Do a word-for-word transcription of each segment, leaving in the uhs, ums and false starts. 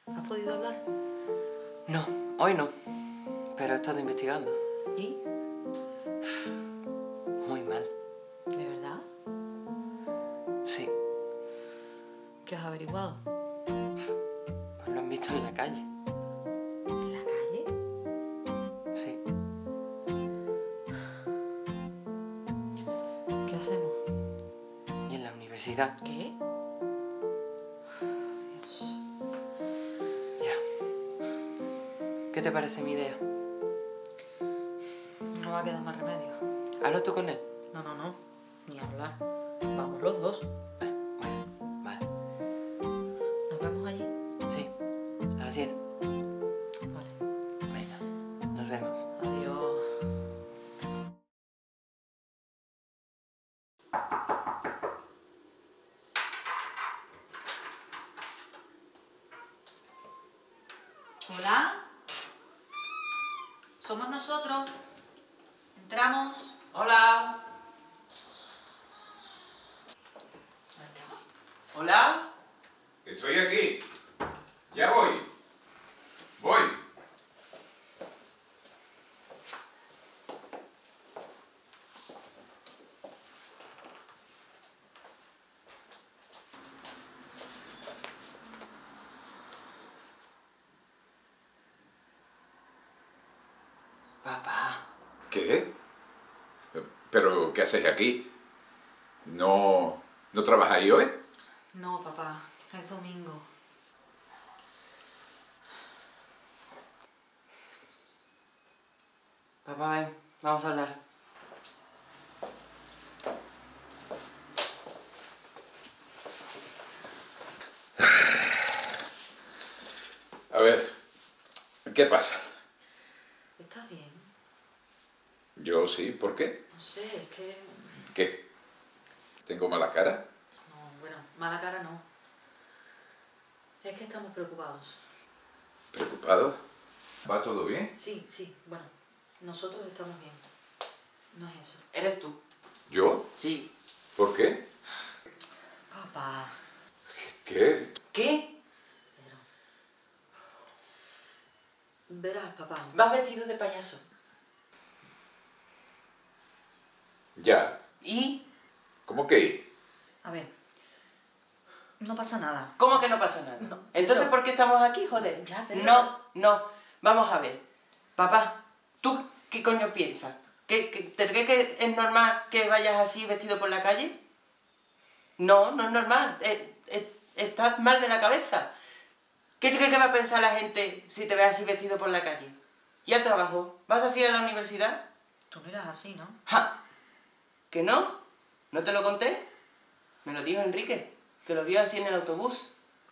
¿Has podido hablar? No, hoy no. Pero he estado investigando. ¿Y? Muy mal. ¿De verdad? Sí. ¿Qué has averiguado? Pues lo han visto en la calle. ¿En la calle? Sí. ¿Qué hacemos? Y en la universidad. ¿Qué? ¿Qué te parece mi idea? No va a quedar más remedio. ¿Hablas tú con él? No, no, no. Ni hablar. Vamos los dos. Eh, bueno, vale. ¿Nos vemos allí? Sí, a las diez. Vale. Venga, nos vemos. Adiós. Hola. Somos nosotros. Entramos. ¡Hola! ¿Dónde está? ¿Hola? Estoy aquí. Ya voy. Voy. Papá. ¿Qué? ¿Pero qué hacéis aquí? ¿No, no trabajáis hoy? No, papá. Es domingo. Papá, ven, vamos a hablar. A ver, ¿qué pasa? ¿Estás bien? Yo sí, ¿por qué? No sé, es que... ¿Qué? ¿Tengo mala cara? No, bueno, mala cara no. Es que estamos preocupados. ¿Preocupado? ¿Va todo bien? Sí, sí, bueno, nosotros estamos bien. No es eso. ¿Eres tú? ¿Yo? Sí. ¿Por qué? Papá. ¿Qué? ¿Qué? Pedro. Verás, papá. Vas vestido de payaso. Ya. ¿Y? ¿Cómo que? A ver. No pasa nada. ¿Cómo que no pasa nada? No, Entonces, pero- ¿por qué estamos aquí, joder? Ya, pero- No, no. Vamos a ver. Papá, ¿tú qué coño piensas? ¿Que, que, ¿Te crees que es normal que vayas así vestido por la calle? No, no es normal. Eh, eh, estás mal de la cabeza. ¿Qué crees que va a pensar la gente si te ves así vestido por la calle? ¿Y al trabajo? ¿Vas así a la universidad? Tú no eras así, ¿no? ¡Ja! ¿Que no? ¿No te lo conté? Me lo dijo Enrique, que lo vio así en el autobús.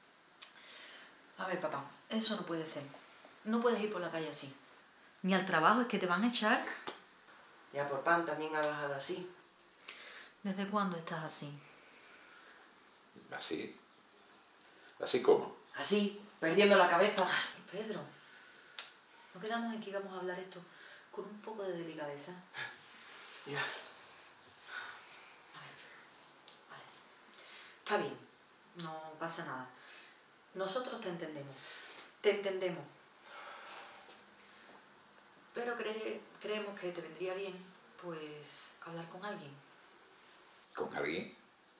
A ver, papá, eso no puede ser. No puedes ir por la calle así. Ni al trabajo, es que te van a echar. Ya por pan también ha bajado así. ¿Desde cuándo estás así? ¿Así? ¿Así cómo? Así, perdiendo la cabeza. Ay, Pedro. ¿No quedamos en que íbamos a hablar esto con un poco de delicadeza? Ya. A ver. Vale. Está bien. No pasa nada. Nosotros te entendemos. Te entendemos. Pero cre- creemos que te vendría bien, pues, hablar con alguien. ¿Con alguien?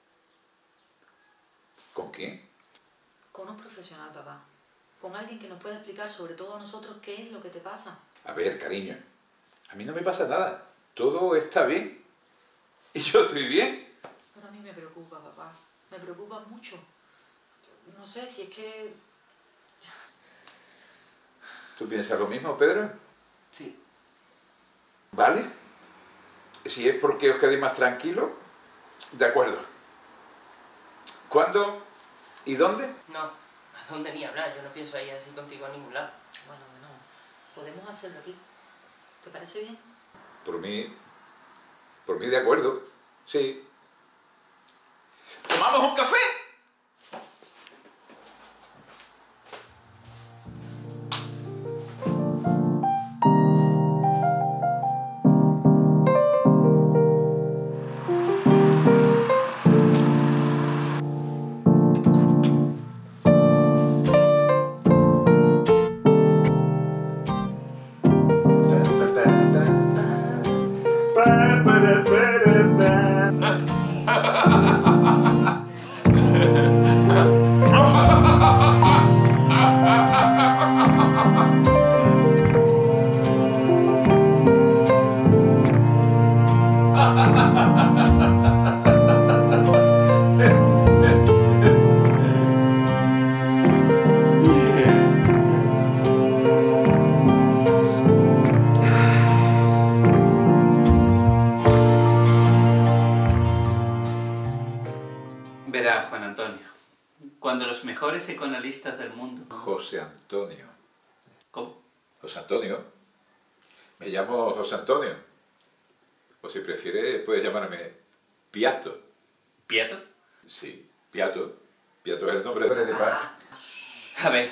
¿Con quién? Con un profesional, papá. Con alguien que nos pueda explicar, sobre todo a nosotros, qué es lo que te pasa. A ver, cariño, a mí no me pasa nada. Todo está bien. Y yo estoy bien. Pero a mí me preocupa, papá. Me preocupa mucho. Yo no sé si es que... ¿Tú piensas lo mismo, Pedro? Sí. ¿Vale? Si es porque os quedéis más tranquilos, de acuerdo. ¿Cuándo y dónde? No, ¿a dónde ni hablar? Yo no pienso ir así contigo a ningún lado. Bueno, bueno, podemos hacerlo aquí. ¿Te parece bien? Por mí, por mí de acuerdo, sí. ¿Tomamos un café? los mejores psicoanalistas del mundo. José Antonio. ¿Cómo? José Antonio. Me llamo José Antonio. O si prefiere, puedes llamarme Piatto. ¿Piato? Sí, Piatto. Piatto es el nombre de paz. A ver.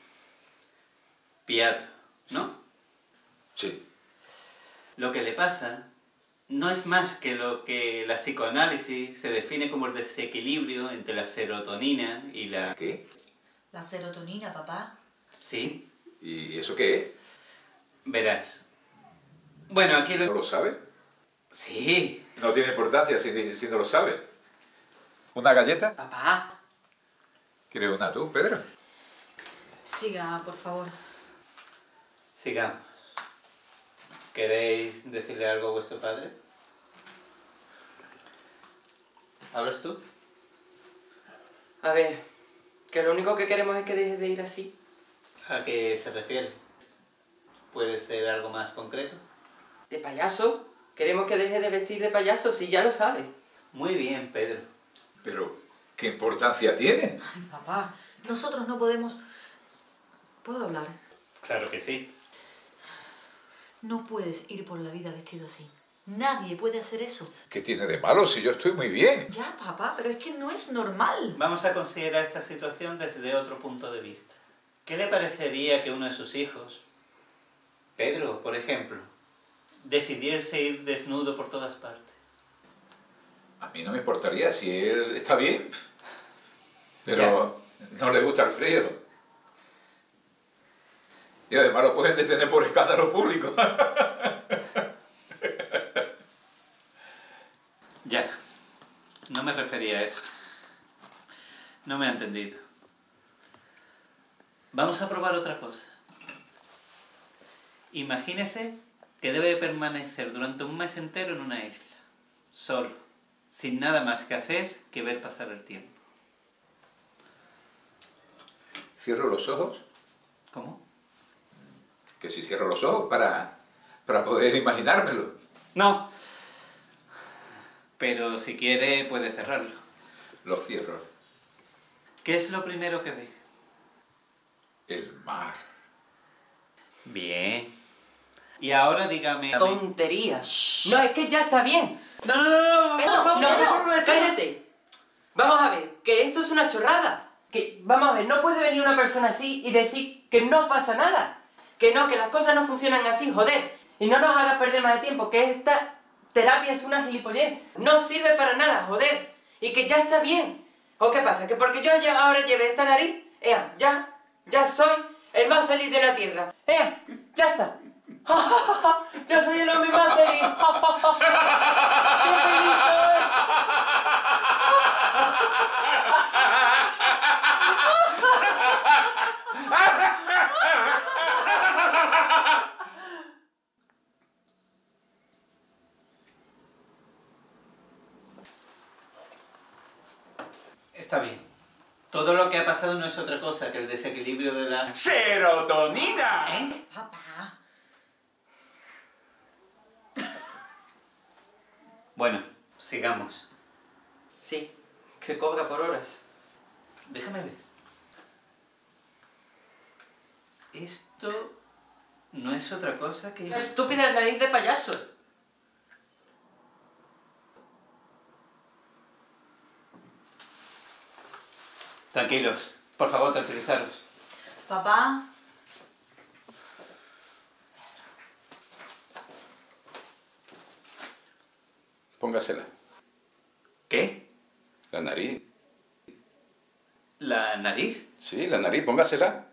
Piato, ¿no? Sí. Lo que le pasa no es más que lo que la psicoanálisis se define como el desequilibrio entre la serotonina y la... ¿Qué? La serotonina, papá. ¿Sí? ¿Y eso qué es? Verás. Bueno, aquí ¿No lo... lo sabe? Sí. No tiene importancia si, si no lo sabe. ¿Una galleta? Papá, ¿Quieres una tú, Pedro? Siga, por favor. Sigamos. ¿Queréis decirle algo a vuestro padre? ¿Hablas tú? a ver, que lo único que queremos es que dejes de ir así. ¿A qué se refiere? ¿Puede ser algo más concreto? ¿De payaso? Queremos que dejes de vestir de payaso, si ya lo sabes. Muy bien, Pedro. Pero, ¿qué importancia tiene? Ay, papá, nosotros no podemos... ¿Puedo hablar? Claro que sí. No puedes ir por la vida vestido así. Nadie puede hacer eso. ¿Qué tiene de malo si yo estoy muy bien? Ya, papá, pero es que no es normal. Vamos a considerar esta situación desde otro punto de vista. ¿Qué le parecería que uno de sus hijos, Pedro, por ejemplo, decidiese ir desnudo por todas partes? A mí no me importaría si él está bien. Pero no le gusta el frío. Y además lo pueden detener por escándalo público. Ya, no me refería a eso. No me ha entendido. Vamos a probar otra cosa. Imagínese que debe permanecer durante un mes entero en una isla, solo, sin nada más que hacer que ver pasar el tiempo. Cierro los ojos. ¿Cómo? Que si cierro los ojos para, para poder imaginármelo. No. Pero si quiere puede cerrarlo. Los cierro. ¿Qué es lo primero que ve? El mar. Bien. Y ahora dígame... a mí- Tonterías. No, es que ya está bien. No, no, no, no, Pedro, por favor, no, por favor, esto- cállate. Vamos a ver, que esto es una chorrada. Que, vamos a ver, no puede venir una persona así y decir que no pasa nada. Que no, que las cosas no funcionan así, joder. Y no nos hagas perder más de tiempo, que esta terapia es una gilipollez. No sirve para nada, joder. Y que ya está bien. ¿O qué pasa? ¿Que porque yo ya ahora lleve esta nariz, ea, ya, ya soy el más feliz de la tierra? ¡Ea! ¡Ya está! ¡Yo soy el hombre más feliz! ¡Qué feliz soy! Está bien. Todo lo que ha pasado no es otra cosa que el desequilibrio de la... ¡Serotonina! ¿Eh? Papá. Bueno, sigamos. Sí, que cobra por horas. Déjame ver. Esto no es otra cosa que... Una estúpida nariz de payaso. Tranquilos. Por favor, tranquilizaros. Papá. Póngasela. ¿Qué? La nariz. ¿La nariz? Sí, la nariz, póngasela.